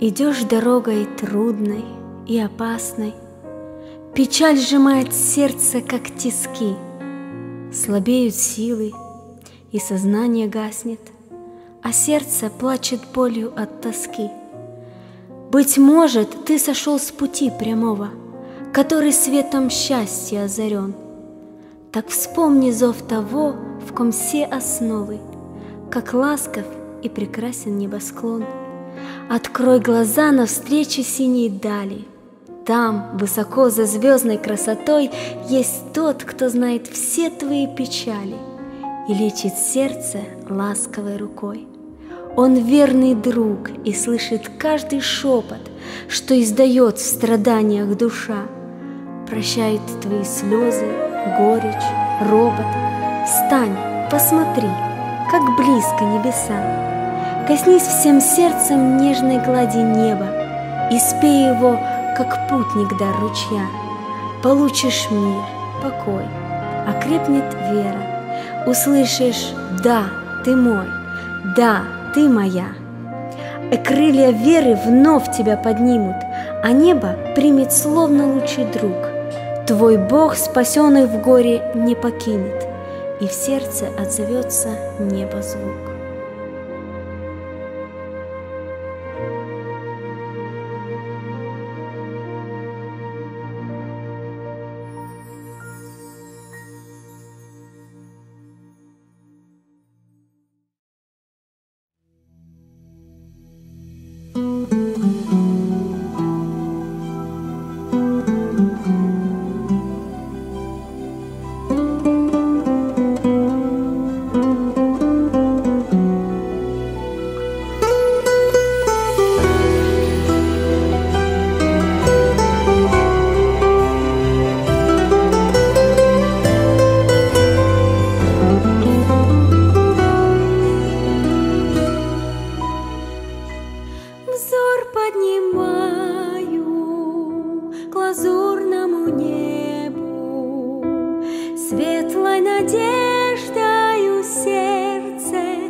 Идешь дорогой трудной и опасной, печаль сжимает сердце, как тиски, слабеют силы, и сознание гаснет, а сердце плачет болью от тоски. Быть может, ты сошел с пути прямого, который светом счастья озарен. Так вспомни зов того, в ком все основы, как ласков и прекрасен небосклон. Открой глаза навстречу синей дали. Там, высоко за звездной красотой, есть тот, кто знает все твои печали и лечит сердце ласковой рукой. Он верный друг и слышит каждый шепот, что издает в страданиях душа. Прощает твои слезы, горечь, робот. Встань, посмотри, как близко небеса. Коснись всем сердцем нежной глади неба и спей его, как путник дар ручья. Получишь мир, покой, окрепнет вера. Услышишь: «Да, ты мой, да, ты моя». И крылья веры вновь тебя поднимут, а небо примет словно лучший друг. Твой Бог, спасенный в горе, не покинет, и в сердце отзовется небо звук. Светлой надеждою сердце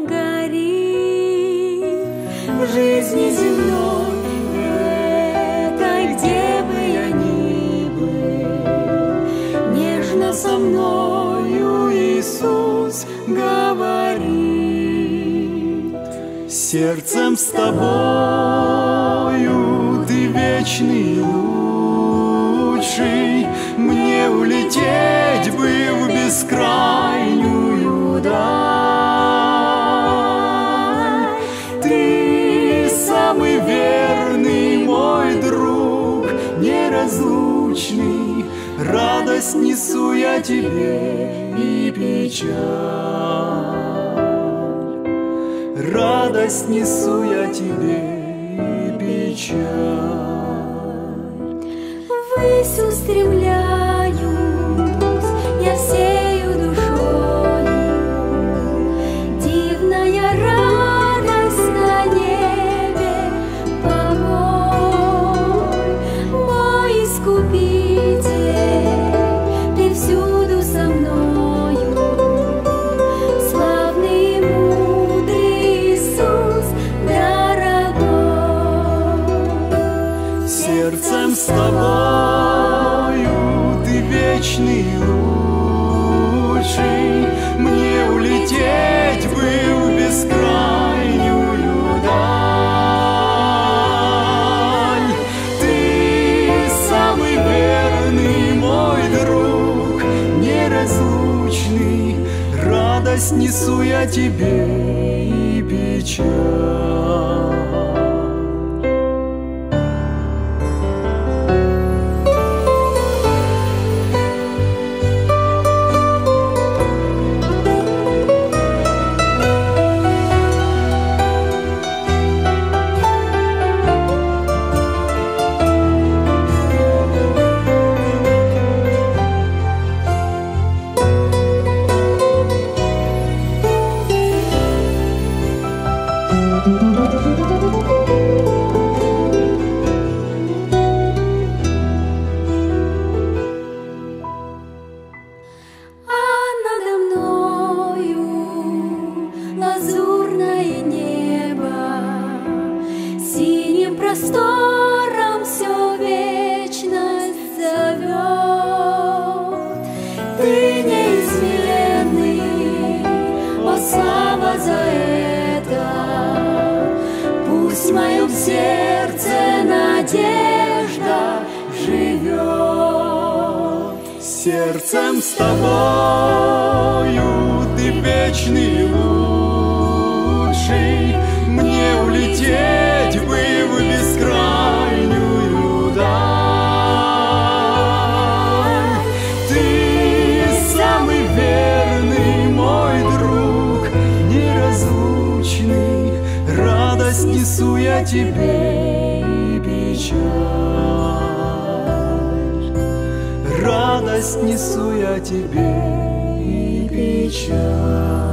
горит. В жизни земной этой, где бы я ни был, нежно со мною Иисус говорит. Сердцем с тобою ты вечный лучший, мне улететь бы в бескрайнюю даль. Ты самый верный мой друг, неразлучный, радость несу я тебе и печаль. Радость несу я тебе и печаль. Ввысь устремляюсь я всею душою, дивная радость на небе, покой. Мой Искупитель, ты всюду со мною, славный и мудрый Иисус дорогой. Сердцем с тобою ты вечный лучший, мне улететь бы в бескрайнюю даль. Ты самый верный мой друг, неразлучный, радость несу я тебе и печаль. Синим простором все вечность зовет. Ты неизменный, о, слава за это. Пусть в моем сердце надежда живет. Сердцем с тобою ты вечный лучший, мне улететь бы в бескрайнюю даль. Ты самый верный мой друг, неразлучный, радость несу я тебе и печаль. Радость несу я тебе и печаль.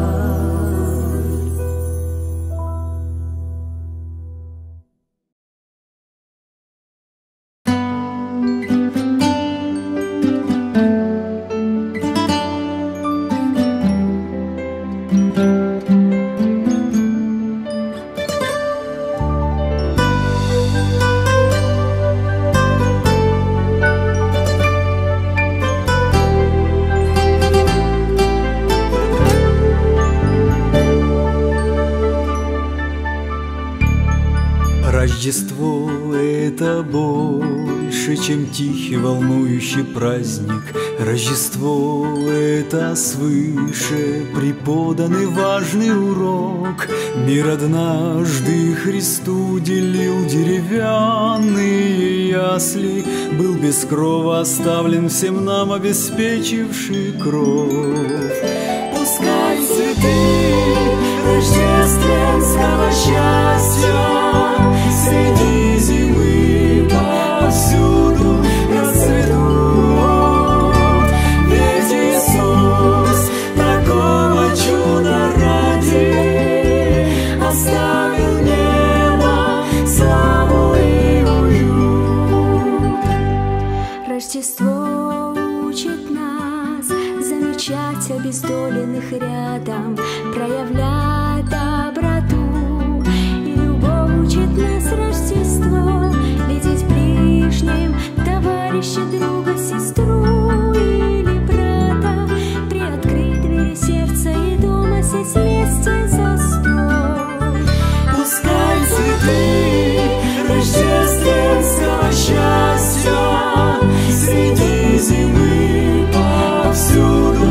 Рождество — это больше, чем тихий волнующий праздник. Рождество — это свыше преподанный важный урок. Мир однажды Христу делил деревянные ясли, был без крова оставлен всем нам, обеспечивший кровь. Пускай цветы рождественского счастья среди зимы повсюду расцветут. Ведь Иисус такого чуда ради оставил небо, славу и уют. Рождество учит нас замечать обездоленных рядом, проявлять доброту. Учит нас Рождество видеть ближним товарища, друга, сестру или брата, приоткрыть двери сердца и дома сесть вместе за стол. Пускай цветы рождественского счастья среди зимы повсюду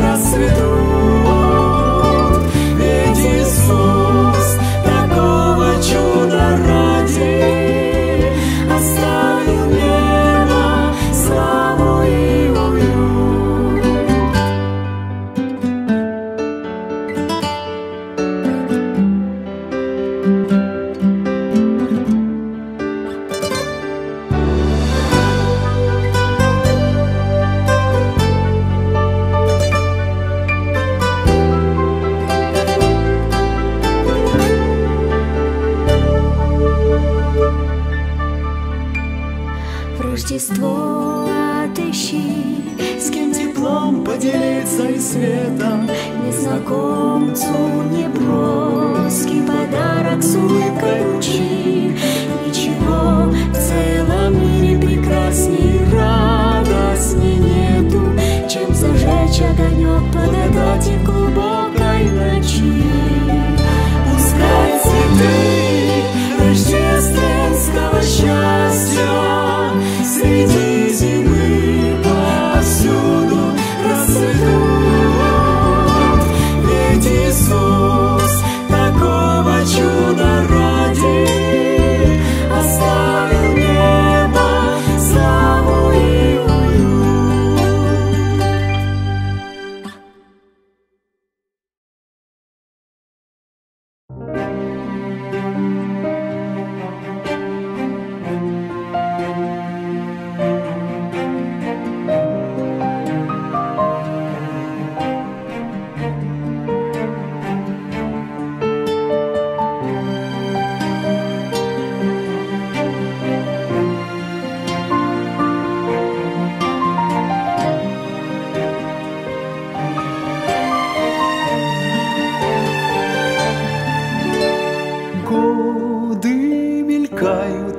расцветут. Ведь Иисус чудо ради оставил небо, славу и уют. Рождество отыщи, с кем теплом поделиться и светом, незнакомцу неброский подарок с улыбкой вручи. Ничего в целом мире прекрасней, радостней нету, чем зажечь огонек благодати в глубокой ночи. Пускай цветы рождественского счастья среди зимы повсюду расцветут. Ведь Иисус такого чуда ради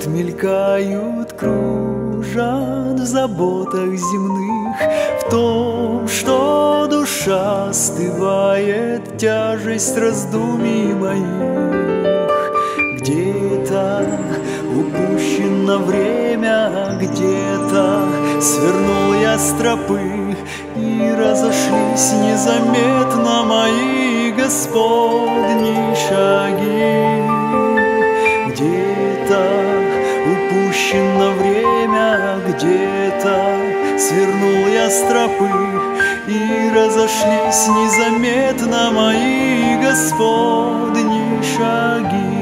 мелькают, кружат в заботах земных, в том, что душа остывает, тяжесть раздумий моих. Где-то упущено время, где-то свернул я с тропы, и разошлись незаметно мои Господни шаги. Где-то упущено время, где-то свернул я с тропы, и разошлись незаметно мои Господни шаги.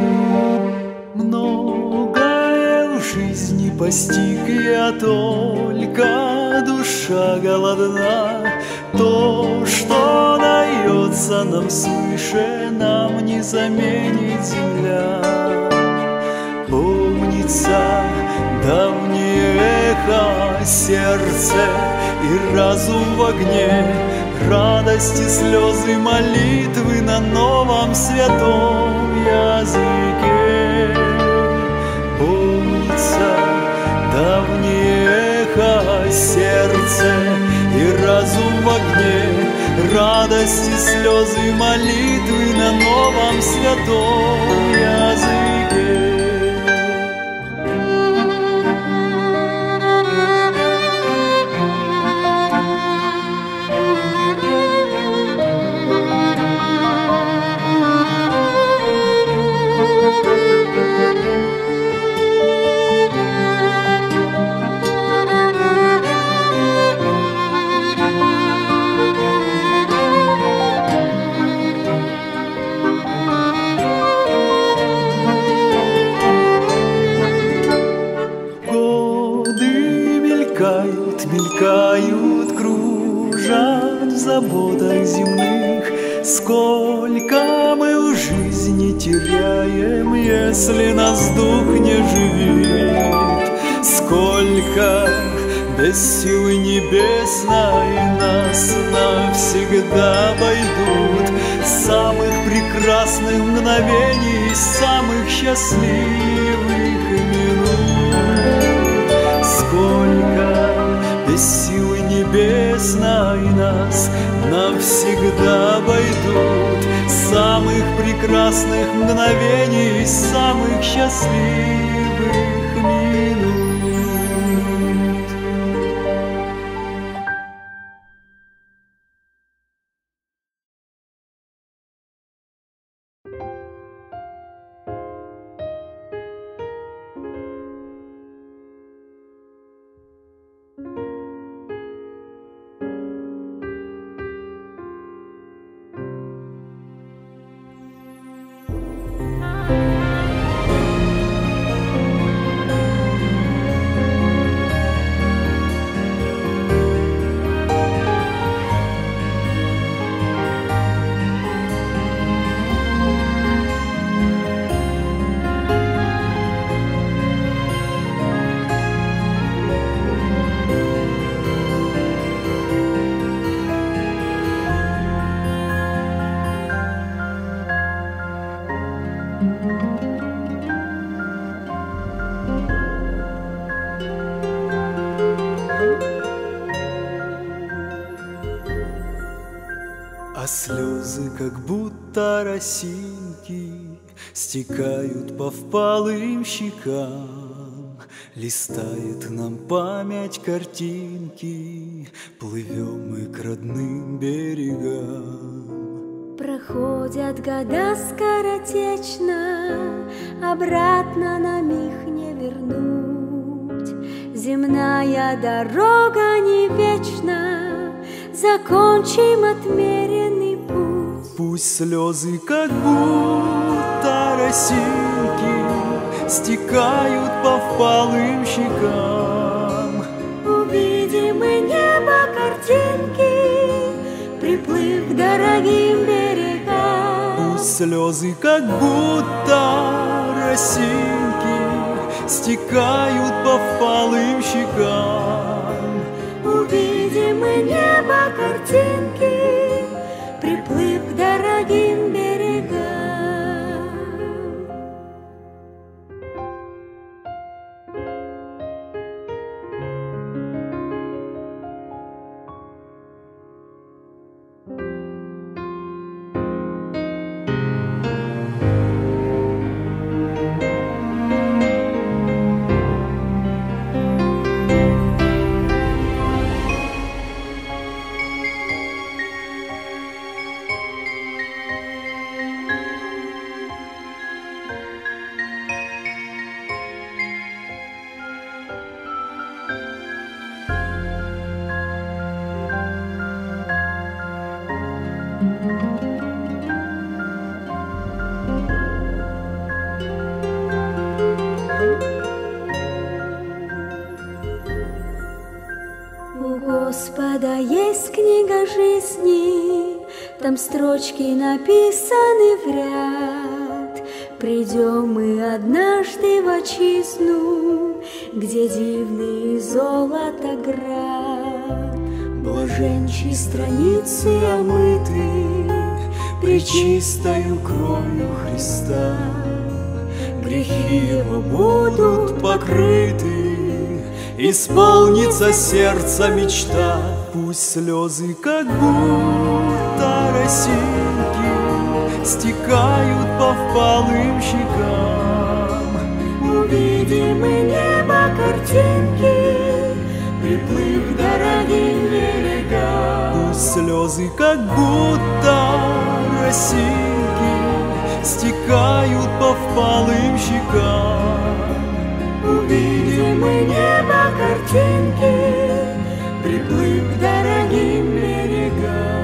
Многое в жизни постиг я, только душа голодна. То, что дается нам свыше, нам не заменит земля. Помнится давнее эхо, сердце и разум в огне, радости, слезы, молитвы на новом святом языке. Помнится давнее эхо, сердце и разум в огне, радости, слезы, молитвы на новом святом языке. Мелькают, кружат в заботах земных. Сколько мы в жизни теряем, если нас дух не живит. Сколько без силы небесной нас навсегда обойдут. Самых прекрасных мгновений, самых счастливых минут. Сколько без силы небесной нас навсегда обойдут. Самых прекрасных мгновений, самых счастливых минут. А слезы, как будто росинки, стекают по впалым щекам. Листает нам память картинки, плывем мы к родным берегам. Проходят года скоротечно, обратно нам их не вернуть. Земная дорога не вечна, закончим отмеренный путь. Пусть слезы, как будто росинки, стекают по впалым щекам. Увидим мы небо картинки, приплыв к дорогим берегам. Пусть слезы, как будто росинки, стекают по впалым щекам. Увидим мы небо картинки, приплыв к дорогим берегам. жизни, там строчки написаны в ряд. Придем мы однажды в отчизну, где дивный золото град. Блаженчи страницы омыты пречистою кровью Христа, грехи Его будут покрыты, исполнится сердца мечта. Пусть слезы, как будто росинки, стекают по впалым щекам. Увидим мы небо картинки, приплыв к дорогим берегам. Пусть слезы, как будто росинки, стекают по впалым щекам. Увидим мы небо картинки, приплыв к дорогим берегам.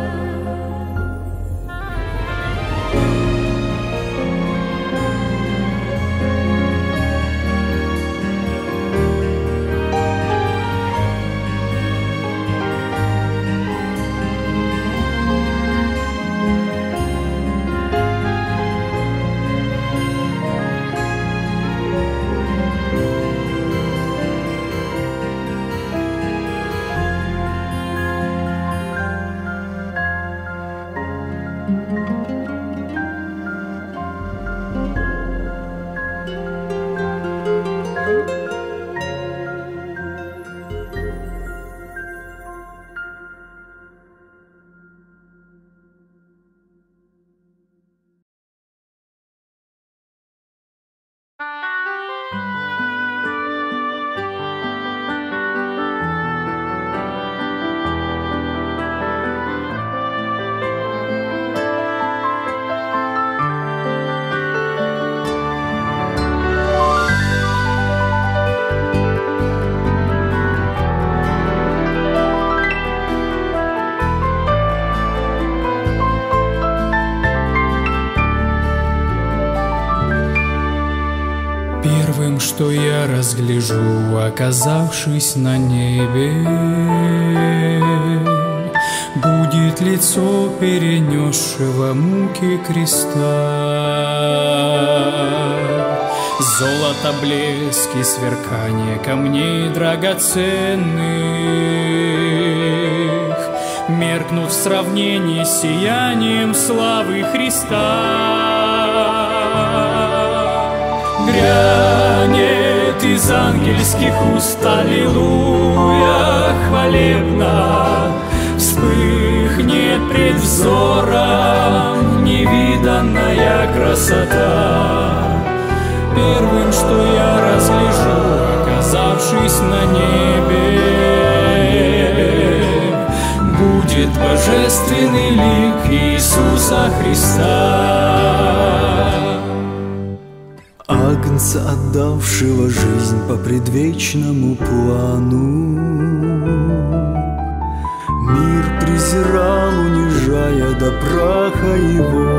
Первым, что я разгляжу, оказавшись на небе, будет лицо перенесшего муки креста. Золото, блеск и сверкание камней драгоценных меркнут в сравнении с сиянием славы Христа. Грянет из ангельских уст аллилуйя хвалебно, вспыхнет пред взором невиданная красота. Первым, что я разгляжу, оказавшись на небе, будет божественный лик Иисуса Христа. Агнца, отдавшего жизнь по предвечному плану, мир презирал, унижая до праха его.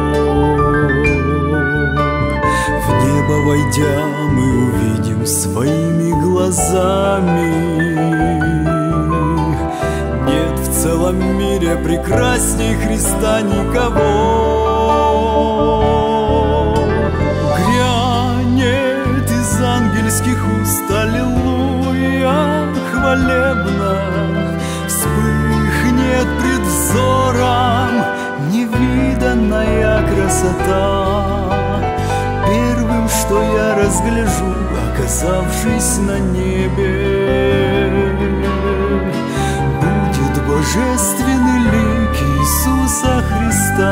В небо войдя, мы увидим своими глазами. Нет в целом мире прекрасней Христа никого. Ангельских уст аллилуйя хвалебно, вспыхнет пред взором невиданная красота. Первым, что я разгляжу, оказавшись на небе, будет божественный лик Иисуса Христа.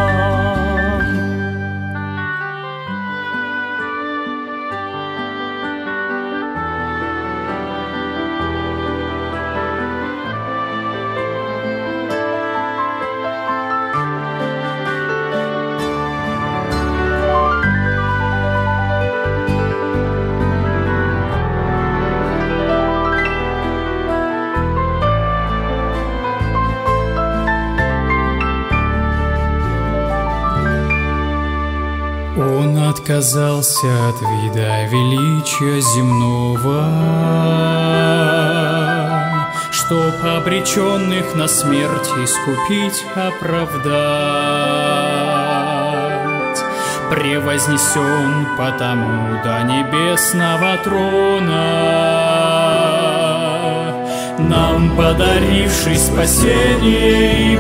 Он отказался от вида величия земного, чтоб обреченных на смерть искупить, оправдать. Превознесен потому до небесного трона, нам подаривший спасение и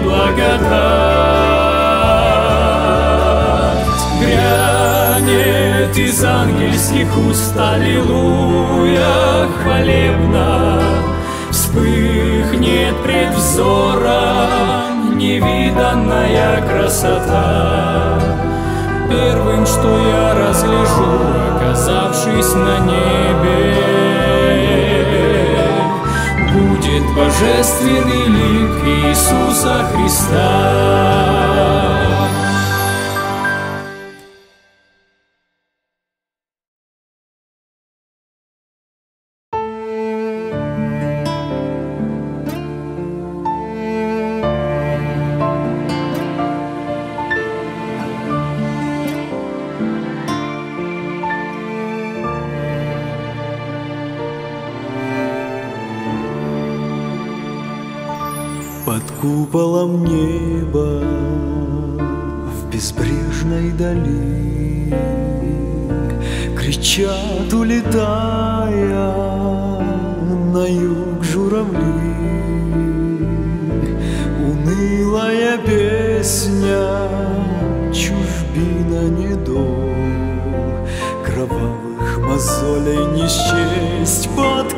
благодать. Грянет из ангельских уст аллилуйя хвалебно, вспыхнет пред взором невиданная красота. Первым, что я разгляжу, оказавшись на небе, будет божественный лик Иисуса Христа. Под куполом неба в безбрежной дали кричат, улетая на юг журавли. Унылая песня, чужбина, недом, кровавых мозолей не счесть под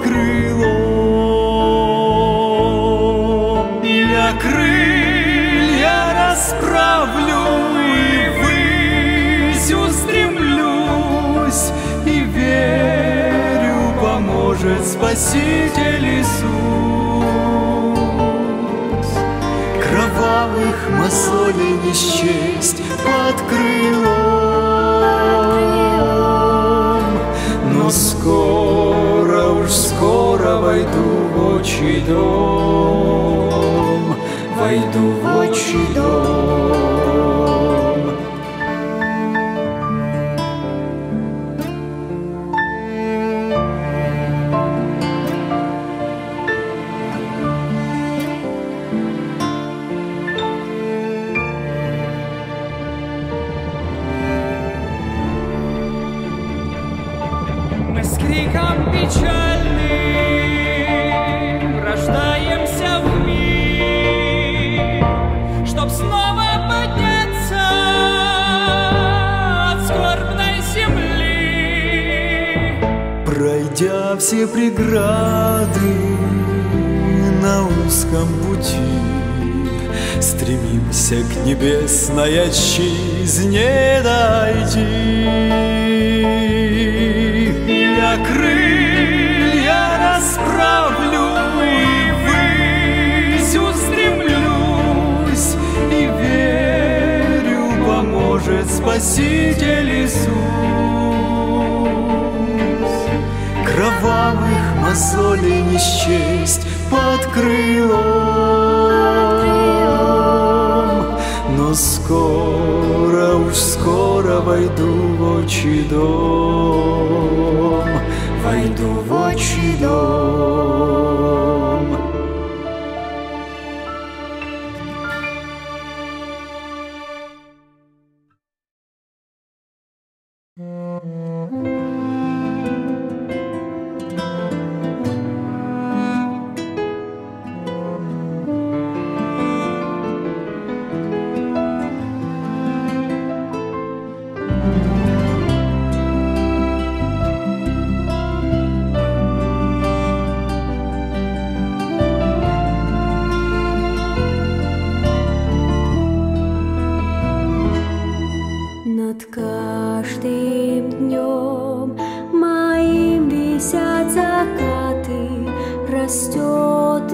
крылом. Я крылья расправлю и ввысь устремлюсь, и верю, поможет Спаситель Иисус. Кровавых мозолей не счесть под крылом, но скоро, уж скоро войду в отчий дом, войду в отчий дом. Мы с криком печальным рождаемся в мир, чтоб снова подняться от скорбной земли. Пройдя все преграды на узком пути, стремимся к небесной отчизне дойти. Я крылья расправлю и ввысь устремлюсь, и верю, поможет Спаситель Иисус. Кровавых мозолей не счесть под крылом, но скоро, уж скоро войду в отчий дом, войду в отчий дом. Над каждым днем моим висят закаты, растет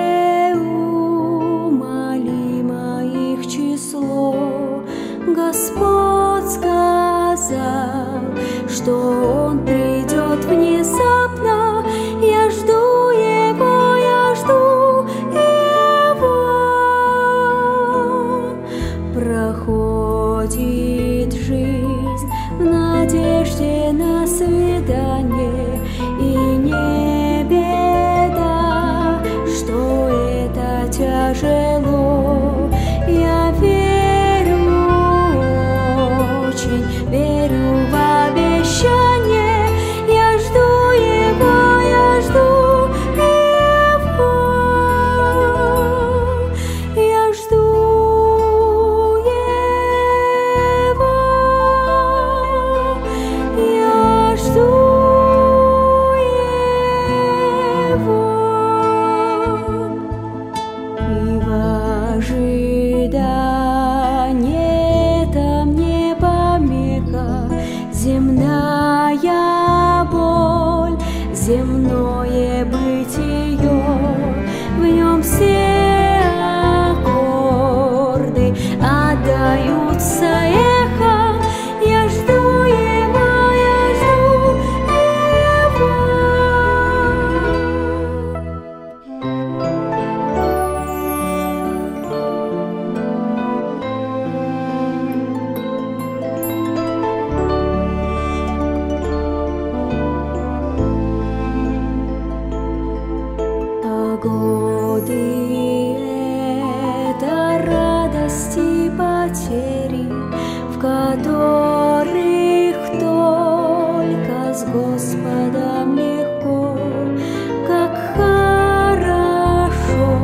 неумолимо их число. Господь сказал, что Он придет внезапно. Я жду Его, я жду Его. Проходит жизнь в надежде на свидание, и не беда, что земное бытие, в нем все аккорды отдаются эхом. Я жду его, я жду его. Годы — это радости, потери, в которых только с Господом легко. Как хорошо,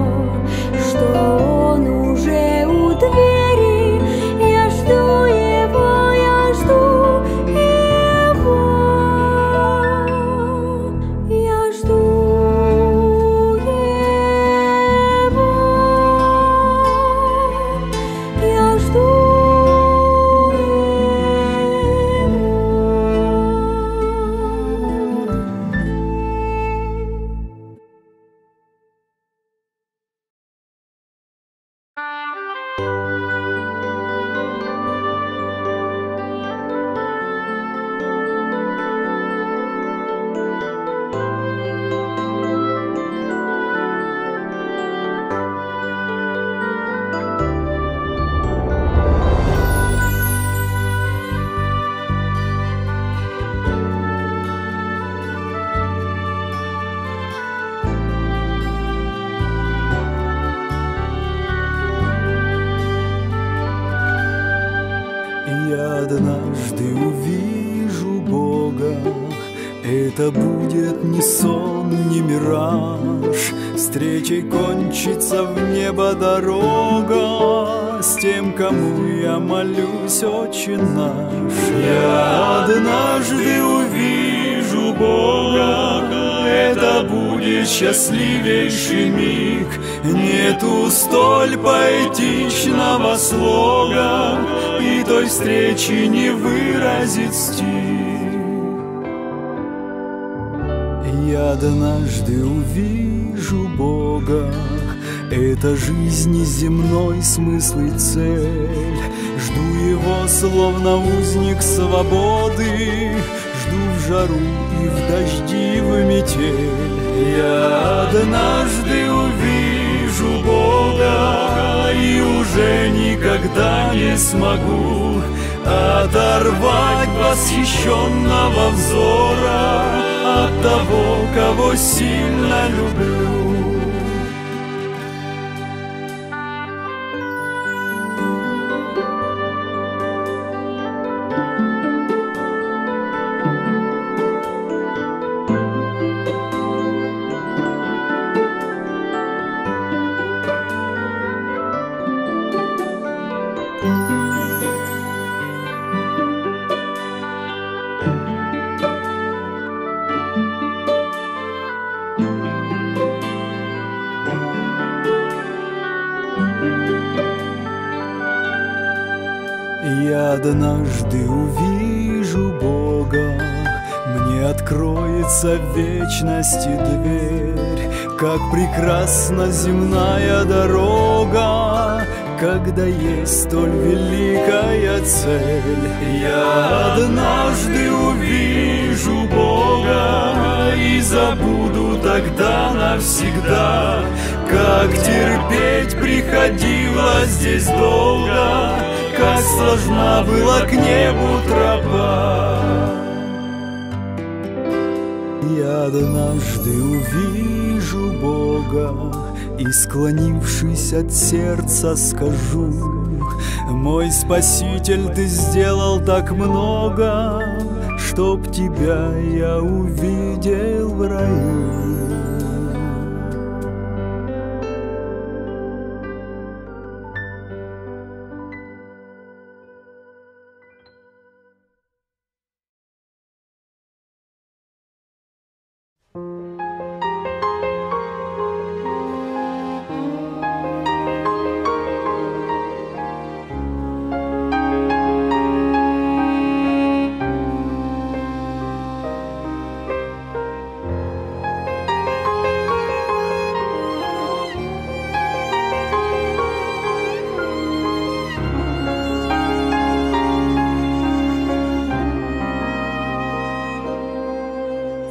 что Он уже у двери. Я жду Его, я жду Его. Я жду. Я однажды увижу Бога, это будет не сон, не мираж. Встречей кончится в небо дорога с тем, кому я молюсь, Отче наш. Я однажды увижу Бога, это будет счастливейший миг. Нету столь поэтичного слога, и той встречи не выразит стих. Я однажды увижу Бога, это жизни земной смысл и цель. Жду Его, словно узник свободы, жду в жару и в дожди, в метель. Я однажды увижу Бога и уже никогда не смогу оторвать восхищенного взора от того, кого сильно люблю. Я однажды увижу Бога, мне откроется в вечности дверь. Как прекрасна земная дорога, когда есть столь великая цель. Я однажды увижу Бога и забуду тогда навсегда, как терпеть приходилось здесь долго, как сложна была к небу тропа. Я однажды увижу Бога и, склонившись от сердца, скажу: мой Спаситель, Ты сделал так много, чтоб Тебя я увидел в раю.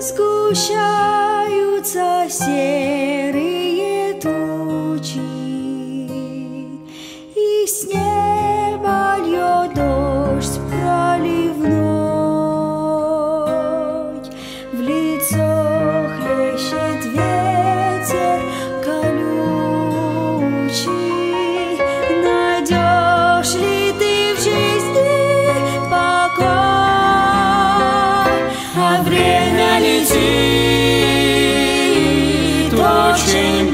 Сгущаются серые тучи, и с неба льет дождь проливной. В лицо хлещет ветер колючий. Найдешь ли ты в жизни покой? А время летит очень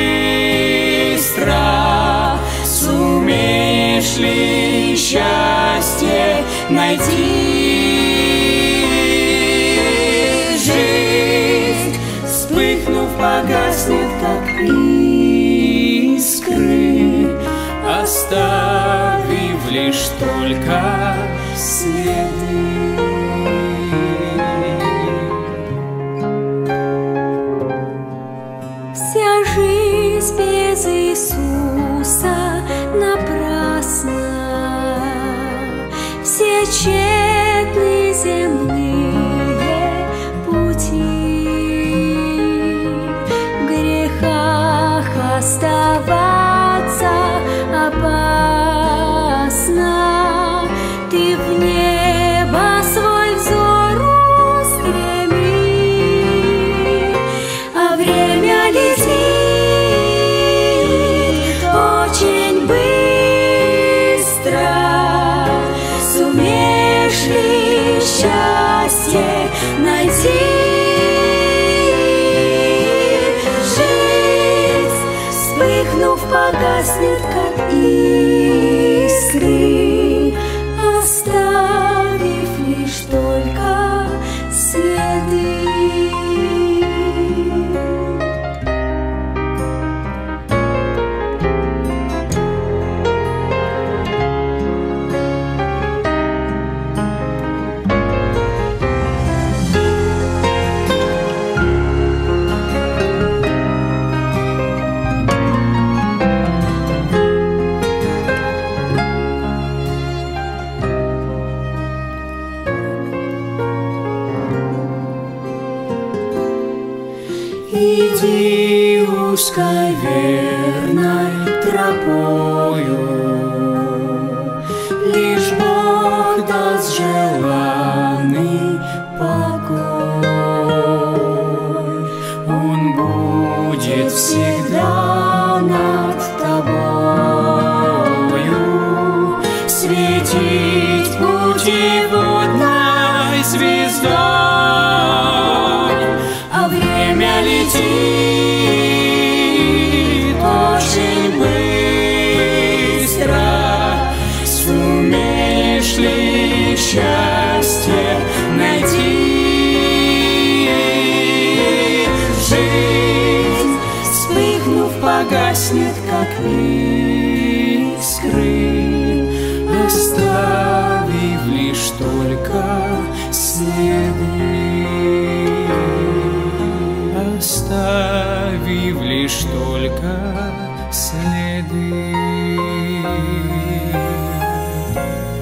быстро. Сумеешь ли счастье найти? Жизнь, вспыхнув, погаснет, как искры, оставив лишь только следы. Вся жизнь без Иисуса напрасна, все тщетны земные пути. В грехах оставаться опасно, ты в небо свой взор устреми, а время летит очень быстро. Сумеешь ли счастье найти? Жизнь, вспыхнув, погаснет, как искры, оставив лишь только следы. Иди узкой верной тропою, лишь Бог даст желанный покой. Он будет всегда над тобою, светить путеводной звездой. А время летит очень быстро. Сумеешь ли счастье найти? Жизнь, вспыхнув, погаснет, как искры, оставив лишь только следы. Оставив лишь только следы.